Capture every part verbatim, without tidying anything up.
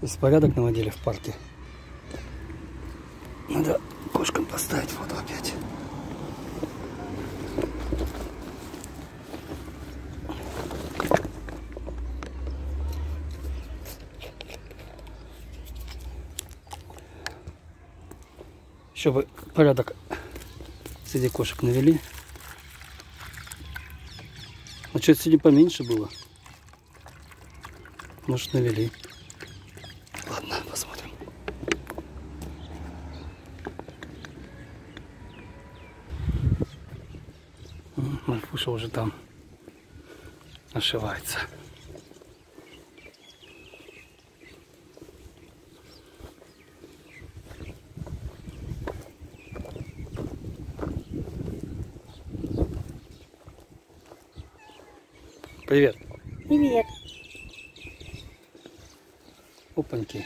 Беспорядок наводили в парке. Надо кошкам поставить фото опять. Еще бы порядок среди кошек навели. А что-то сегодня поменьше было. Может, навели. Ладно, посмотрим. Марфуша уже там ошивается. Привет. Привет. Опаньки.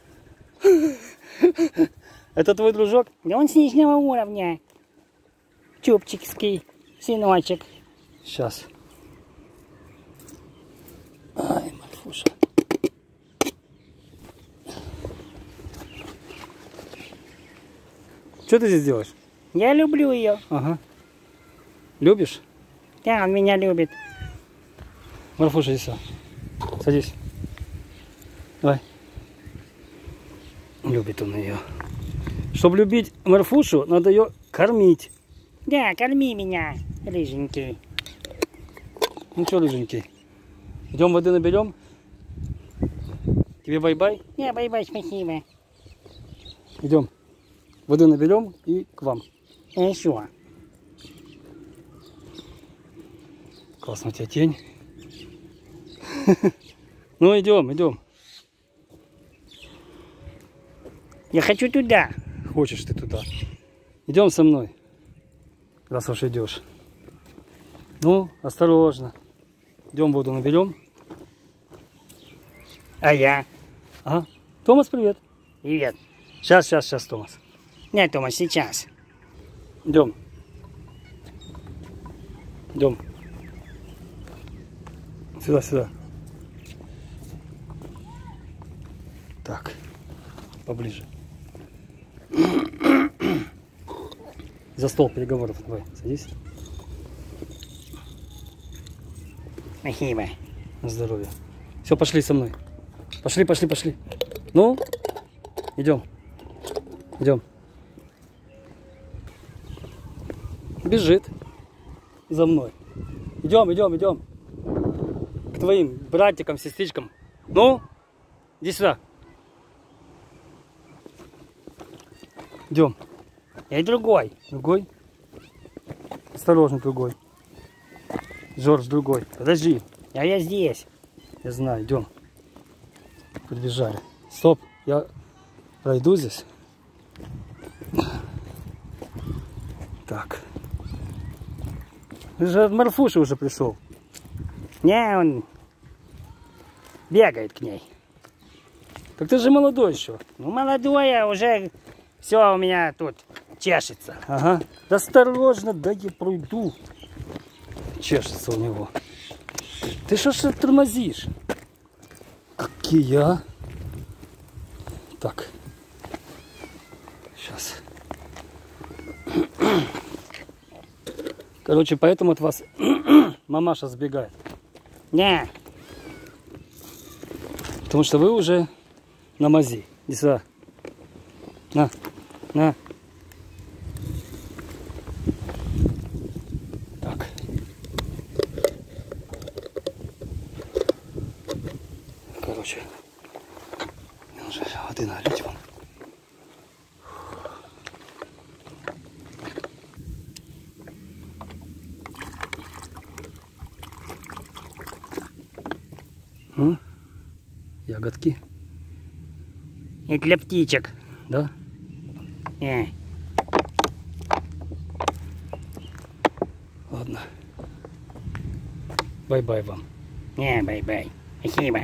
Это твой дружок? Да он с нижнего уровня. Чупчикский сыночек. Сейчас. Ай, Марфуша. Что ты здесь делаешь? Я люблю ее. Ага. Любишь? Да, он меня любит. Марфуша, иди сюда. Садись. Давай. Любит он ее. Чтобы любить Марфушу, надо ее кормить. Да, корми меня, рыженький. Ну что, рыженький? Идем воды наберем? Тебе бай-бай? Да, бай-бай, спасибо. Идем. Воды наберем и к вам. Хорошо. Классно у тебя тень. Ну идем, идем. Я хочу туда. Хочешь ты туда. Идем со мной. Раз уж идешь. Ну, осторожно. Идем воду наберем. А я? Ага. Томас, привет. Привет. Сейчас, сейчас, сейчас, Томас. Нет, Тома, сейчас. Идем. Идем. Сюда, сюда. Так. Поближе. За стол переговоров. Давай, садись. Спасибо. На здоровье. Все, пошли со мной. Пошли, пошли, пошли. Ну, идем. Идем. Бежит за мной. Идем, идем, идем. К твоим братикам, сестричкам. Ну, иди сюда. Идем. Я другой. Другой? Осторожно, другой. Жорж, другой. Подожди. А я здесь. Я знаю, идем. Подбежали. Стоп, я пройду здесь. Так. Ты же от Марфуши уже пришел. Не, он бегает к ней. Так ты же молодой еще. Ну, молодое, уже все у меня тут чешется. Ага. Да осторожно, да я пройду. Чешется у него. Ты что ж тормозишь? Какие, а? Так. Сейчас. Короче, поэтому от вас мамаша сбегает. Не. Потому что вы уже на мази. Иди сюда. На. На. Так. Короче. Мне нужно воды налить вам. Ну, ягодки. И для птичек. Да? Не. Ладно. Бай-бай вам. Не, бай-бай. Спасибо.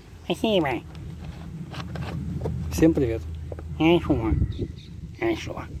Спасибо. Всем привет. Хорошо. Хорошо.